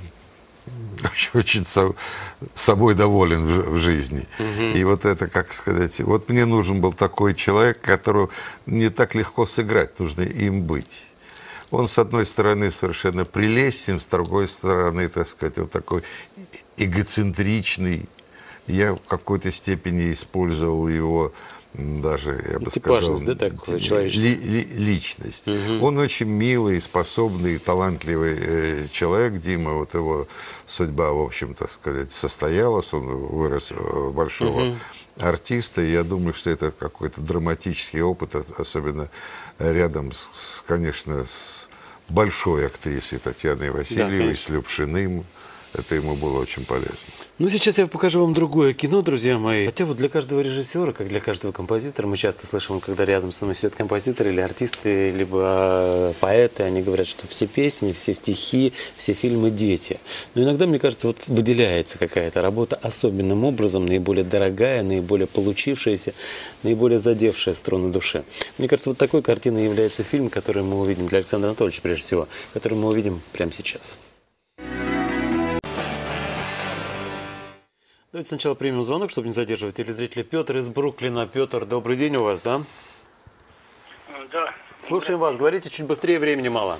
очень со, собой доволен в, в жизни. Mm-hmm. И вот это, как сказать, вот мне нужен был такой человек, которого не так легко сыграть, нужно им быть. Он, с одной стороны, совершенно прелестен, с другой стороны, так сказать, вот такой эгоцентричный. Я в какой-то степени использовал его даже, я бы сказал, да, такой, ли, ли, личность. Угу. Он очень милый, способный, талантливый э, человек, Дима. Вот его судьба, в общем, так сказать, состоялась. Он вырос в большого угу. артиста. И я думаю, что это какой-то драматический опыт, особенно рядом, с, конечно, с большой актрисой Татьяной Васильевой, да, с Любшиным. Это ему было очень полезно. Ну, сейчас я покажу вам другое кино, друзья мои. Хотя вот для каждого режиссера, как для каждого композитора, мы часто слышим, когда рядом со мной сидят композиторы или артисты, либо поэты, они говорят, что все песни, все стихи, все фильмы дети. Но иногда, мне кажется, вот выделяется какая-то работа особенным образом, наиболее дорогая, наиболее получившаяся, наиболее задевшая струны души. Мне кажется, вот такой картиной является фильм, который мы увидим для Александра Анатольевича, прежде всего, который мы увидим прямо сейчас. Давайте сначала примем звонок, чтобы не задерживать телезрителя. Петр из Бруклина. Петр, добрый день у вас, да? Да. Слушаем вас. Говорите чуть быстрее, времени мало.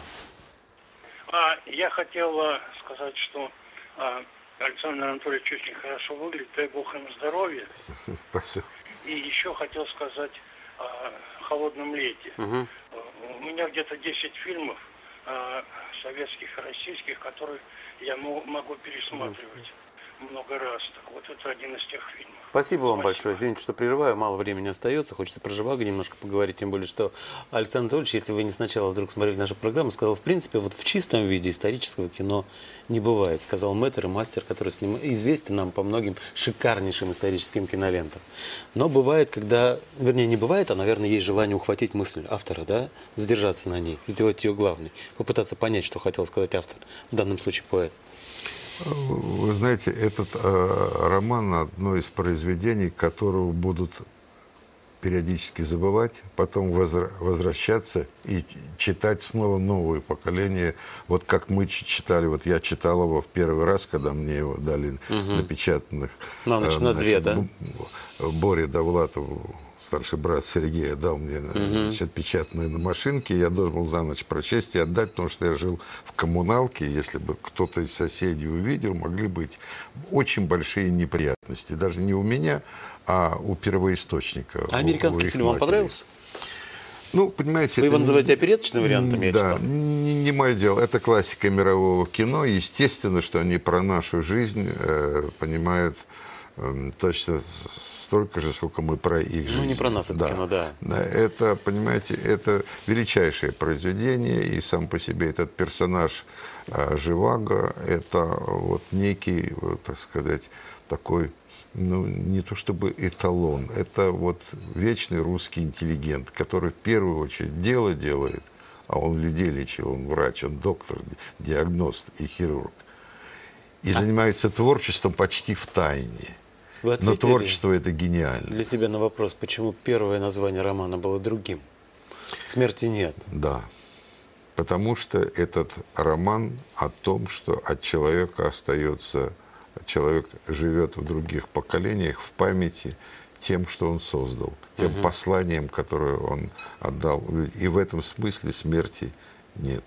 А, я хотел а, сказать, что а, Александр Анатольевич очень хорошо выглядит, дай бог ему здоровья. Спасибо. И еще хотел сказать о «Холодном лете». Угу. У меня где-то десять фильмов а, советских и российских, которые я мо- могу пересматривать много раз. Так вот, это один из тех фильмов. Спасибо вам Спасибо. большое. Извините, что прерываю. Мало времени остается. Хочется про Живаго немножко поговорить. Тем более, что Александр Анатольевич, если вы не сначала вдруг смотрели нашу программу, сказал, в принципе, вот в чистом виде исторического кино не бывает. Сказал мэтр и мастер, который с ним известен нам по многим шикарнейшим историческим кинолентам. Но бывает, когда... Вернее, не бывает, а, наверное, есть желание ухватить мысль автора, да? Задержаться на ней, сделать ее главной. Попытаться понять, что хотел сказать автор. В данном случае поэт. Вы знаете, этот э, роман одно из произведений, которого будут периодически забывать, потом возра- возвращаться и читать снова новые поколения. Вот как мы читали, вот я читал его в первый раз, когда мне его дали угу. напечатанных. На ночь на две, да? Боре Довлатову, старший брат Сергея, дал мне значит, отпечатанные на машинке. Я должен был за ночь прочесть и отдать, потому что я жил в коммуналке. Если бы кто-то из соседей увидел, могли быть очень большие неприятности. Даже не у меня, а у первоисточника. А американский фильм вам понравился? Ну, понимаете... Вы его это называете опереточным вариантом, я да, читал? Не, не мое дело. Это классика мирового кино. Естественно, что они про нашу жизнь э, понимают э, точно столько же, сколько мы про их жизнь. Ну, не про нас это да. кино, да. да. Это, понимаете, это величайшее произведение. И сам по себе этот персонаж э, Живаго, это вот некий, вот, так сказать, такой... Ну, не то чтобы эталон, это вот вечный русский интеллигент, который в первую очередь дело делает, а он людей лечил, он врач, он доктор, диагност и хирург. И занимается творчеством почти в тайне. Но творчество это гениально. Для себя на вопрос, почему первое название романа было другим? «Смерти нет». Да. Потому что этот роман о том, что от человека остается... Человек живет в других поколениях в памяти тем, что он создал, тем угу. посланием, которое он отдал. И в этом смысле смерти нет.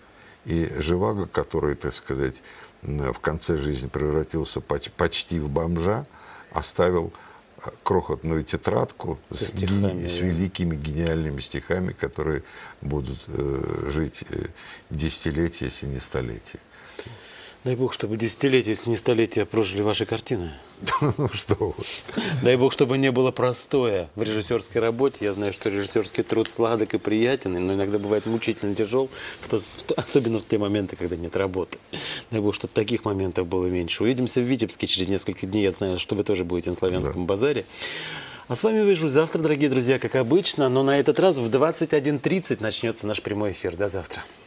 И Живаго, который, так сказать, в конце жизни превратился почти в бомжа, оставил крохотную тетрадку с, с, стихами, с великими гениальными стихами, которые будут э, жить десятилетия, если не столетия. Дай бог, чтобы десятилетия, не столетия прожили ваши картины. Ну что вы. Дай бог, чтобы не было простоя в режиссерской работе. Я знаю, что режиссерский труд сладок и приятен, но иногда бывает мучительно тяжел, в то, в то, особенно в те моменты, когда нет работы. Дай бог, чтобы таких моментов было меньше. Увидимся в Витебске через несколько дней. Я знаю, что вы тоже будете на Славянском да. базаре. А с вами увижусь завтра, дорогие друзья, как обычно. Но на этот раз в двадцать один тридцать начнется наш прямой эфир. До завтра.